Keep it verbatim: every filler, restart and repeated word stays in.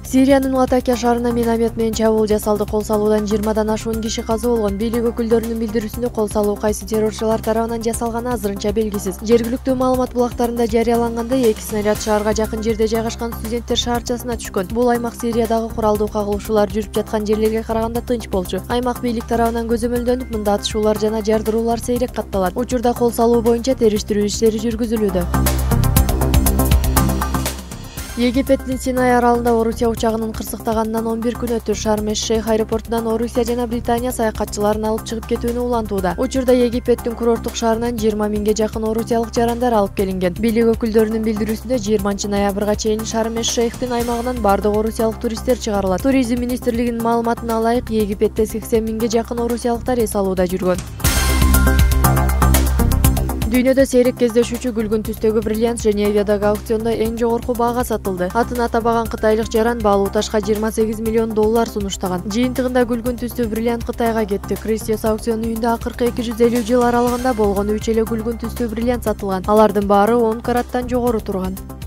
Сириянын Латакия шаарына миномет менен чабуул жасалды. Кол салуудан жыйырмадан ашуун киши каза болгон. Бийлик өкүлдөрүнүн билдирүүсүндө кол салуу кайсы террорчулар тарабынан жасалганы азырынча белгисиз. Жергиликтүү маалымат булактарында жарыялангандай, эки снаряд шаарга жакын жерде жайгашкан студенттер шаарчасына түшкөн. Бул аймак Сириядагы куралдуу кагылышуулар жүрүп жаткан жерлерге караганда тынч болчу. Аймак бийлик тарабынан көзөмөлдөнүп, мында атышуулар жана жардыруулар сейрек катталат. Учурда кол салуу боюнча териштирүү иштери жүргүзүлүүдө. Египеттин Синай аралында Орусия учагынын кырсыктаганынан он бир күн өтүп, Шарм-эш-Шейх аэропортунан Орусия жана Британия саякатчыларын алып чыгып кетүүнү улантууда. Учурда Египеттин курорттук шаарынан жыйырма миңге жакын орусиялык жарандар алып келинген. Бийлик өкүлдөрүнүн билдирүүсүндө жыйырманчы ноябрга чейин Шарм-эш-Шейхтин аймагынан бардык орусиялык туристтер чыгарылат. Туризм министрлигинин маалыматына ылайык, Египетте сексен миңге жакын орусиялыктар эс алууда жүргөн. Дүйнөдө сейрек кездешүүчү күлгүн түстөгү бриллиант Женевиядагы аукциондо эң жогорку баага сатылды. Атын атабаган кытайлык жаран баалуу ташка жыйырма сегиз миллион доллар сунуштаган. Жыйынтыгында күлгүн түстүү бриллиант Кытайга кетти. Кристиос аукцион үйүндө акыркы эки жүз элүү жыл аралыгында болгон үч эле күлгүн түстүү бриллиант сатылган. Алардын баары он караттан жогору турган.